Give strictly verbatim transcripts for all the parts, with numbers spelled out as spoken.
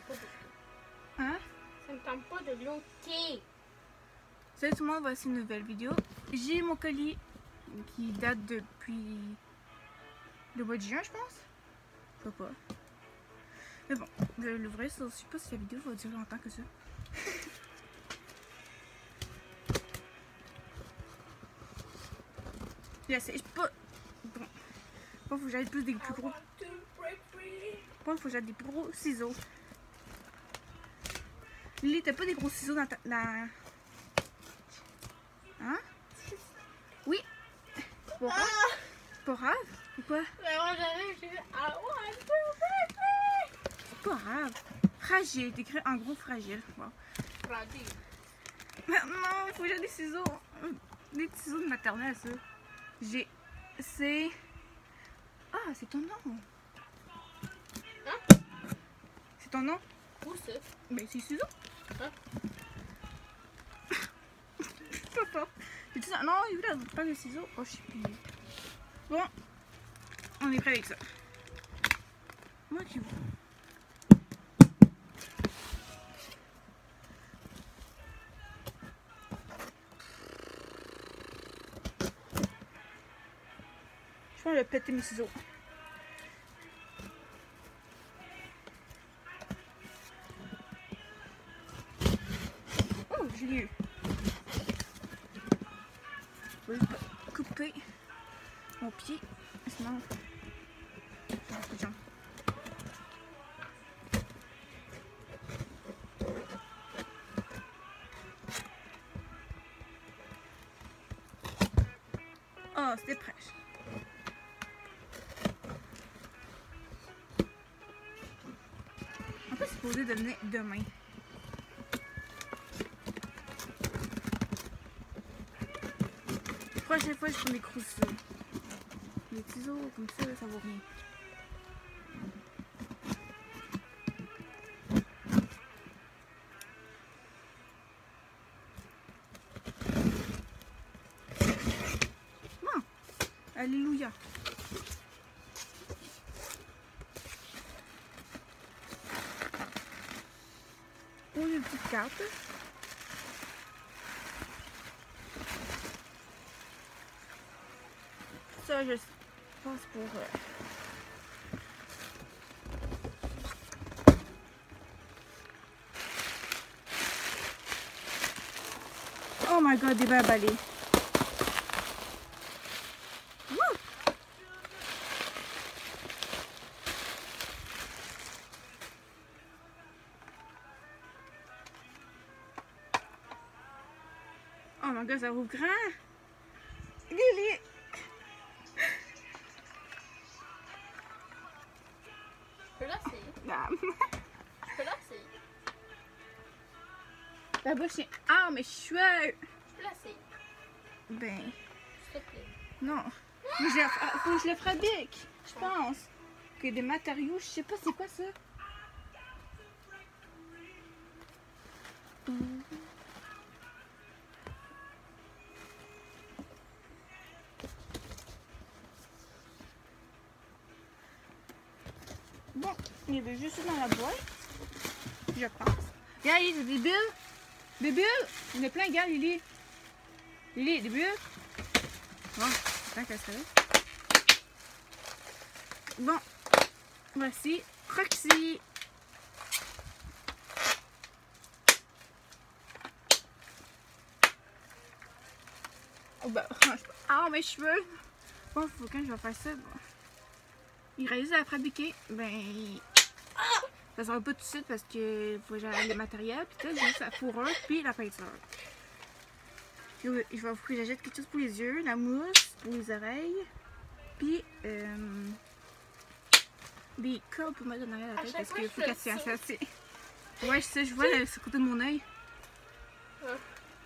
pas de l'eau. Hein? Ça me tente pas de l'eau thé. Salut tout le monde, voici une nouvelle vidéo. J'ai mon colis qui date depuis le mois de juin, je pense. Je sais pas. Mais bon, je vais l'ouvrir. Je sais pas si la vidéo va durer longtemps que ça. J'essaie, je peux pas. Bon. Bon, faut que j'aille plus des plus gros. Bon, faut que j'aille des plus gros ciseaux. Lily, t'as pas des gros ciseaux dans ta. Dans... Hein? Oui? C'est pas grave? C'est pas grave? Ou quoi? C'est pas grave. Fragile, t'écris en gros fragile. Bon. Non, faut que j'aille des ciseaux. Des petits ciseaux de maternelle, ça. J'ai. C'est. Ah, c'est ton nom. Hein? C'est ton nom? Où ça? Ben, c'est ciseaux. Hein? Papa. J'ai dit ça. Non, il voulait pas de ciseaux. Oh, je suis pliée. Bon. On est prêt avec ça. Moi qui vous. Je vais péter mes ciseaux. Oh, j'ai eu. Je vais couper mon pied. Sinon, j'ai beaucoup de jambes. Oh, c'était prêt. En fait, c'est supposé devenir demain. La prochaine fois, je prends mes croustilles. Les ciseaux, comme ça, ça vaut rien. Bon, alléluia. Ou une petite carte. Ça, je pense pour... Euh... Oh my god, des verres balais. Woo! Oh my god, ça roule grand. Lily! Je peux l'essayer. Bah. Je peux l'essayer. La bouche est... Ah, mes cheveux! Je peux l'essayer. Ben... S'il te plaît. Non. Mais je... Faut que je le fabrique, je pense. Que des matériaux, je sais pas c'est quoi ça. Bon, il y avait juste ça dans la boîte. Je pense. Regarde, il y a des bulles. Des bulles. Il y en a plein, regarde, Lily. Lily, des bulles. Bon, attends qu'elle se réveille. Bon, voici Roxy. Oh ben, ah, mes cheveux. Bon, faut quand je vais faire ça. Bon. Il réussit à fabriquer. Ben, ça sera pas tout de suite parce que faut que j'aille le matériel. Puis tout, juste la fourrure, puis la peinture. Je vais, je vais faut que j'achète quelque chose pour les yeux, la mousse, pour les oreilles. Puis, euh, des curls pour mettre en arrière de la tête parce qu'il faut qu'elle tienne assez. Ouais, je sais, je vois le, ce côté de mon œil. Ah.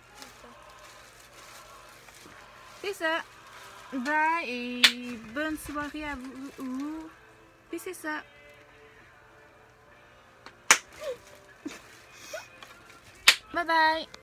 C'est ça. Bye et bonne soirée à vous. Et c'est ça. Bye bye.